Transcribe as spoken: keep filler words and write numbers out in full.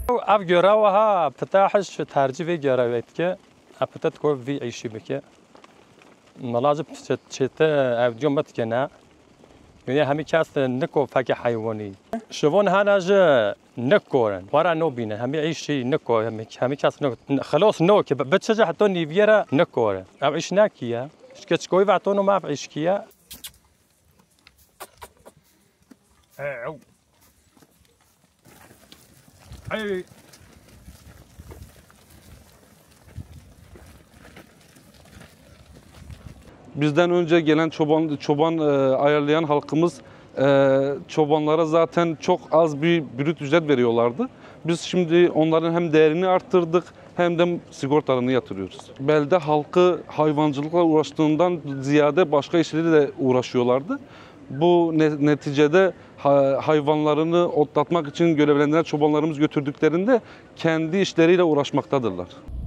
Ev görevha pıtahiş tercih ve görevet ki apıtat ko vi işi beke. Malazı çete ev diyomat kena. Yani hemi kas niko fakir hayvani. Şovun hanajı نكورن ورا نوبينا هم يعيش شيء نكو هم هم كاس نو خلاص نو كي بتشجع حتى نيفيرا نكورن اب عيشنا كيا شكت كوي بعطونو ما بعيش كيا او اي Bizden önce gelen çoban çoban e, ayarlayan halkımız e, çobanlara zaten çok az bir brüt ücret veriyorlardı. Biz şimdi onların hem değerini arttırdık hem de sigortalarını yatırıyoruz. Belde halkı hayvancılıkla uğraştığından ziyade başka işlerle de uğraşıyorlardı. Bu neticede hayvanlarını otlatmak için görevlendirilen çobanlarımız götürdüklerinde kendi işleriyle uğraşmaktadırlar.